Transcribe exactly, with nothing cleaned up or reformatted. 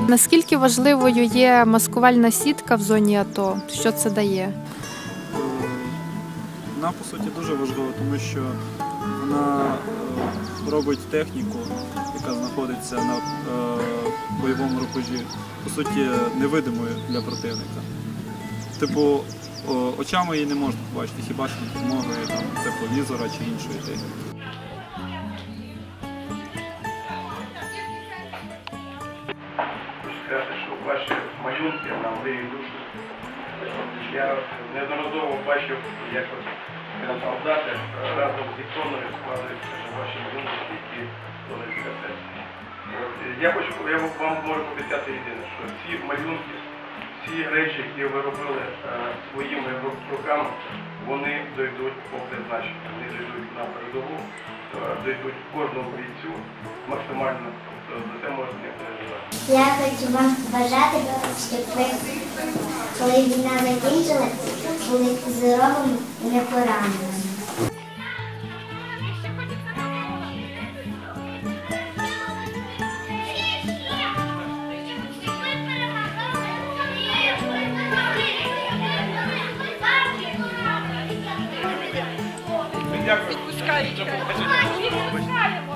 Наскільки важливою є маскувальна сітка в зоні АТО? Що це дає? Вона, по суті, дуже важлива, тому що вона робить техніку, яка знаходиться на бойовому рубежі, по суті, невидимою для противника. Типу, очами її не можна побачити, хіба що за допомогою тепловізора чи іншої техніки. Хочу сказати, що ваші малюнки нам гріють душу. Я неодноразово бачив, як солдати разом з іконою складають ваші малюнки, які створюють касети. Я хочу, я вам можу пообіцяти єдине, що ці малюнки, ці речі, які ви робили своїми руками, вони дійдуть по призначенню, вони дійдуть на передову, дійдуть кожному бійцю максимально. Це можна не переживати. Я хочу вам побажати, щоб ви, коли війна закінчилась, були здоровими і непораненими. Дякую.